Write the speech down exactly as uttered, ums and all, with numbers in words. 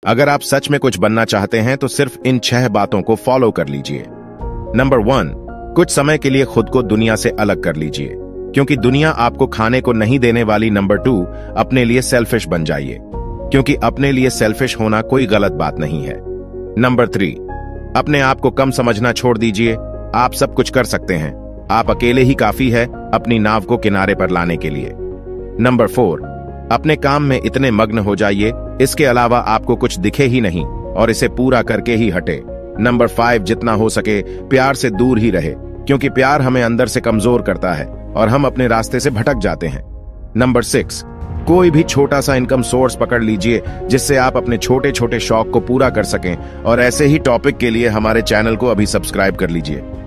अगर आप सच में कुछ बनना चाहते हैं तो सिर्फ इन छह बातों को फॉलो कर लीजिए। नंबर वन, कुछ समय के लिए खुद को दुनिया से अलग कर लीजिए, क्योंकि दुनिया आपको खाने को नहीं देने वाली। नंबर टू, अपने लिए सेल्फिश बन जाइए, क्योंकि अपने लिए सेल्फिश होना कोई गलत बात नहीं है। नंबर थ्री, अपने आप को कम समझना छोड़ दीजिए। आप सब कुछ कर सकते हैं, आप अकेले ही काफी है अपनी नाव को किनारे पर लाने के लिए। नंबर फोर, अपने काम में इतने मग्न हो जाइए इसके अलावा आपको कुछ दिखे ही नहीं और इसे पूरा करके ही हटे। नंबर फाइव, जितना हो सके प्यार से दूर ही रहे, क्योंकि प्यार हमें अंदर से कमजोर करता है और हम अपने रास्ते से भटक जाते हैं। नंबर सिक्स, कोई भी छोटा सा इनकम सोर्स पकड़ लीजिए जिससे आप अपने छोटे छोटे शौक को पूरा कर सकें, और ऐसे ही टॉपिक के लिए हमारे चैनल को अभी सब्सक्राइब कर लीजिए।